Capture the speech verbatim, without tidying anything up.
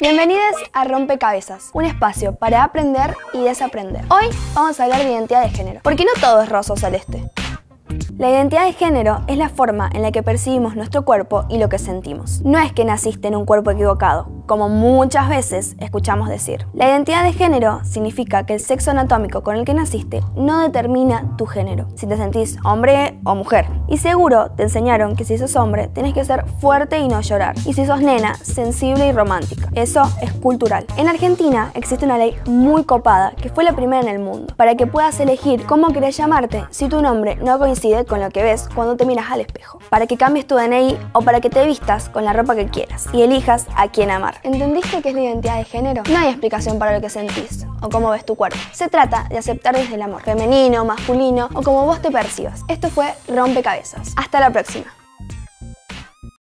Bienvenidos a Rompecabezas, un espacio para aprender y desaprender. Hoy vamos a hablar de identidad de género, porque no todo es rosa o celeste. La identidad de género es la forma en la que percibimos nuestro cuerpo y lo que sentimos. No es que naciste en un cuerpo equivocado, como muchas veces escuchamos decir. La identidad de género significa que el sexo anatómico con el que naciste no determina tu género, si te sentís hombre o mujer. Y seguro te enseñaron que si sos hombre tenés que ser fuerte y no llorar, y si sos nena, sensible y romántica. Eso es cultural. En Argentina existe una ley muy copada que fue la primera en el mundo, para que puedas elegir cómo querés llamarte si tu nombre no coincide con lo que ves cuando te miras al espejo, para que cambies tu D N I o para que te vistas con la ropa que quieras y elijas a quién amar. ¿Entendiste qué es la identidad de género? No hay explicación para lo que sentís o cómo ves tu cuerpo. Se trata de aceptar desde el amor, femenino, masculino o como vos te percibas. Esto fue Rompecabezas. Hasta la próxima.